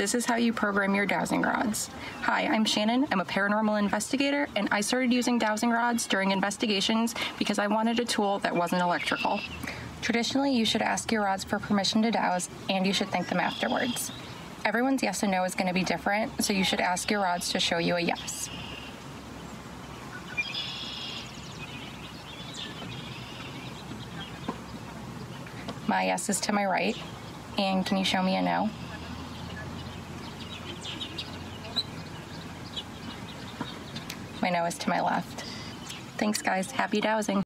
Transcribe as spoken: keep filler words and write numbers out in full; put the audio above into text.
This is how you program your dowsing rods. Hi, I'm Shannon. I'm a paranormal investigator, and I started using dowsing rods during investigations because I wanted a tool that wasn't electrical. Traditionally, you should ask your rods for permission to douse, and you should thank them afterwards. Everyone's yes and no is going to be different, so you should ask your rods to show you a yes. My yes is to my right, and can you show me a no? My no is to my left. Thanks, guys. Happy dowsing.